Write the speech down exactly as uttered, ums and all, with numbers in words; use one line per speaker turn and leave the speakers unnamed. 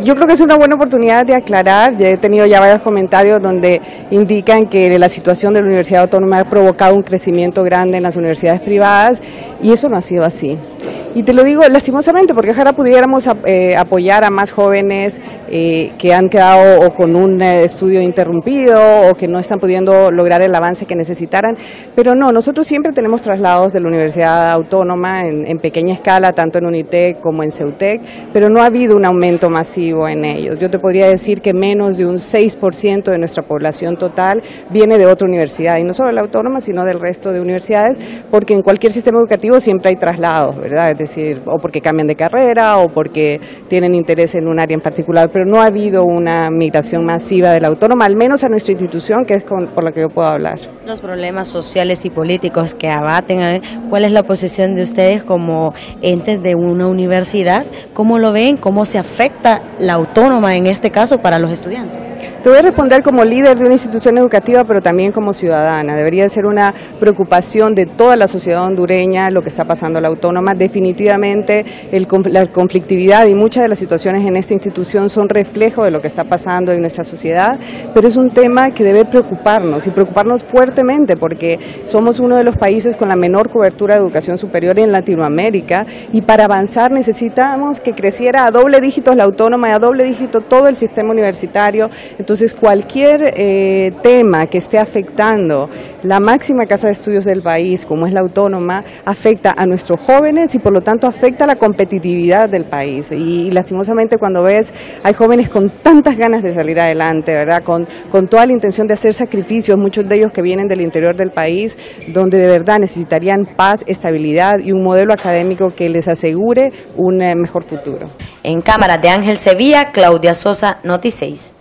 yo creo que es una buena oportunidad de aclarar. Ya he tenido ya varios comentarios donde indican que la situación de la Universidad Autónoma ha provocado un crecimiento grande en las universidades privadas y eso no ha sido así. Y te lo digo lastimosamente porque ojalá pudiéramos eh, apoyar a más jóvenes eh, que han quedado o con un eh, estudio interrumpido o que no están pudiendo lograr el avance que necesitaran, pero no, nosotros siempre tenemos traslados de la Universidad Autónoma en, en pequeña escala, tanto en UNITEC como en CEUTEC, pero no ha habido un aumento masivo en ellos. Yo te podría decir que menos de un seis por ciento de nuestra población total viene de otra universidad, y no solo de la Autónoma, sino del resto de universidades, porque en cualquier sistema educativo siempre hay traslados, ¿verdad? Es decir, o porque cambian de carrera o porque tienen interés en un área en particular, pero no ha habido una migración masiva de la Autónoma, al menos a nuestra institución, que es con, por la que yo puedo hablar.
Los problemas sociales y políticos que abaten, ¿cuál es la posición de ustedes como entes de una universidad? ¿Cómo lo ven? ¿Cómo se afecta la Autónoma en este caso para los estudiantes?
Te voy a responder como líder de una institución educativa, pero también como ciudadana. Debería ser una preocupación de toda la sociedad hondureña lo que está pasando a la Autónoma. Definitivamente el, la conflictividad y muchas de las situaciones en esta institución son reflejo de lo que está pasando en nuestra sociedad, pero es un tema que debe preocuparnos y preocuparnos fuertemente porque somos uno de los países con la menor cobertura de educación superior en Latinoamérica y para avanzar necesitamos que creciera a doble dígito la Autónoma y a doble dígito todo el sistema universitario. Entonces cualquier eh, tema que esté afectando la máxima casa de estudios del país, como es la Autónoma, afecta a nuestros jóvenes y por lo tanto afecta a la competitividad del país. Y, y lastimosamente cuando ves, hay jóvenes con tantas ganas de salir adelante, ¿verdad? Con, con toda la intención de hacer sacrificios, muchos de ellos que vienen del interior del país, donde de verdad necesitarían paz, estabilidad y un modelo académico que les asegure un eh, mejor futuro.
En cámara de Ángel Sevilla, Claudia Sosa, Noti seis.